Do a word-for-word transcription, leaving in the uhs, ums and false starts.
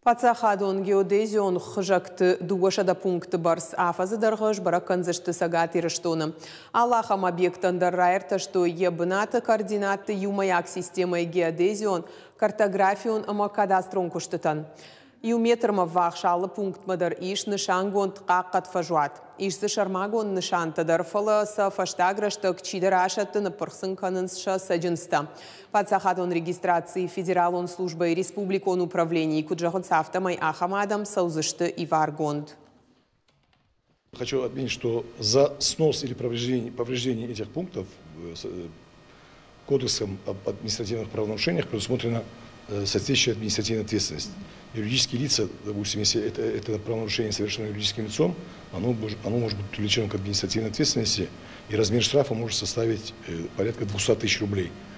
Пацахадон геодезион хжакты дуашада пункты барс афазы дарғыш бараканзышты сагат ирыштоны. Аллахам объектандар райрта, что ебната координаты юмаяк системой геодезион картографион ама кадастрон куштытан. Юметрма вахшалы пункт мадар иш нышангон тқаққат фажуат. Ишсы шармагон нышантадар фала са фаштаграштак чидарашаты на парсынканынша саджинста. Пацахадон регистрации федералон службы и республикон управлений Куджахонцавтамай Ахамадам Саузышты и Варгонд. Хочу отметить, что за снос или повреждение, повреждение этих пунктов Кодексом об административных правонарушениях предусмотрена соответствующая административная ответственность. Юридические лица, допустим, если это, это правонарушение совершено юридическим лицом, оно, оно может быть привлечено к административной ответственности, и размер штрафа может составить порядка двухсот тысяч рублей.